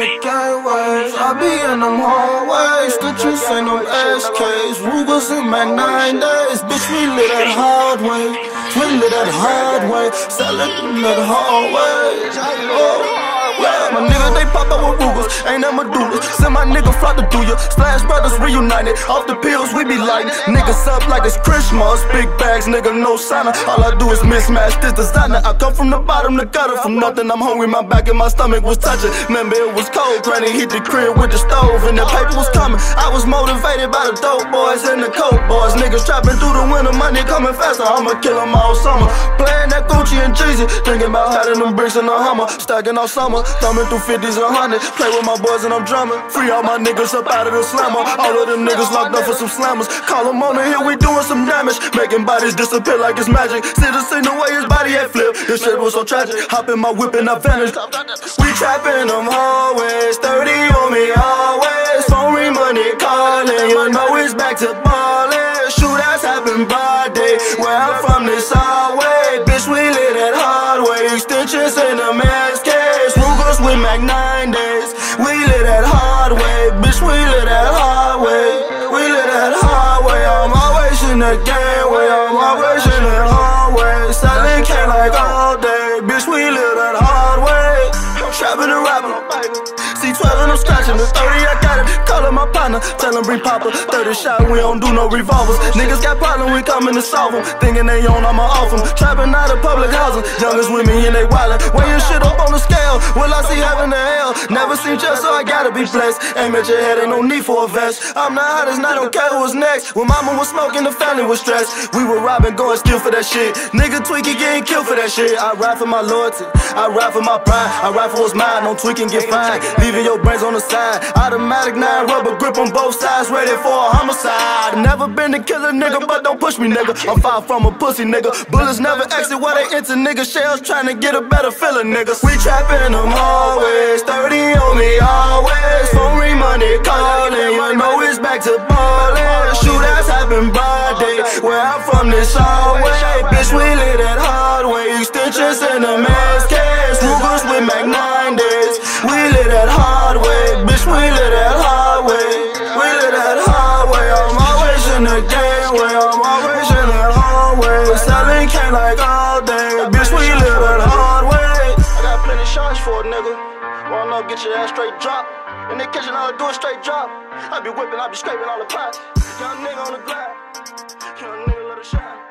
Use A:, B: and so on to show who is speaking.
A: the gateways. I be in them hallways. Stitches ain't them SKs. Rugers in my 9 days. Bitch, we lit that hard way. We lit that hard way. Sellin' that hallway. Yeah, my niggas, they pop up with Rugers, ain't that Medulla. Send my nigga flock to do ya. Splash Brothers reunited, off the pills we be lighting. Niggas up like it's Christmas, big bags, nigga, no signer. All I do is mismatch this designer. I come from the bottom, the gutter, from nothing. I'm hungry, my back and my stomach was touching. Remember it was cold, granny hit the crib with the stove, and the paper was coming. I was motivated by the dope boys and the coke boys. Niggas trapping through the winter, money coming faster. I'ma kill them all summer. Playing that Gucci and Jeezy, thinking about having them bricks in the Hummer. Stacking all summer, thumbing through 50s and 100s. Play with my boys and I'm drumming. Free all my niggas up out of the slammer. All of them niggas locked up for some slammers. Call them on the hill, we doing some damage. Making bodies disappear like it's magic. See the way his body had flipped. This shit was so tragic. Hop in my whip and I vanished. We trapping them hallways. 30 on me always. Phone ring, money calling. You know it's back to ballin'. Shootouts happen broad day. Where I'm from, this hallway. Bitch, we lit that hard way. Extensions in the SKs. Rugers with Mac 9 days. We lit that hard way. Bitch, we lit that hard way. We lit that hard way. I'm always in the gangway. I'm always in that hard way. Selling K like all day. Bitch, we lit that hard way. I'm trapping and rapping. C12 and I'm scratching the 30, I got it. Callin' my partner, tell him bring Papa. 30 shot, we don't do no revolvers. Niggas got problems, we coming to solve them. Thinking they on, I'ma off them. Trapping out of public housing. Youngest with me and they wildin'. Weighing shit up on the scale. Will I see heaven or hell? Never seen just, so I gotta be blessed. Aim at your head, ain't no need for a vest. I'm the hottest, I don't care who was next. When mama was smoking, the family was stressed. We were robbing, going steal for that shit. Nigga tweaking, getting killed for that shit. I ride for my loyalty, I ride for my pride. I ride for what's mine, don't tweak and get fined. Leaving your brains on the side. Automatic 9 rubber grip on both sides, ready for a homicide. Never been to kill a nigga, but don't push me, nigga. I'm far from a pussy, nigga. Bullets never exit where they enter, nigga. Shells trying to get a better feeling, niggas. We trapping them always, 30 on me always. Phone ring, money calling, you know it's back to ballin'. Shootouts happen broad day, where I'm from, this hallway. Bitch, we lit that hard way. Extensions in the SKs. Rugers with Mac 9 days. We lit that hard way. Bitch, we lit that hard way. We lit that hard way. I'm always in the gangway. I'm always in that hallway. Selling K like all day. Bitch, we lit that hard way. I got plenty shots for a nigga. Roll up, get your ass straight drop. In the kitchen, all I do is straight drop. I be whipping, I be scraping all the pots. Young nigga on the block. Young nigga let it shine.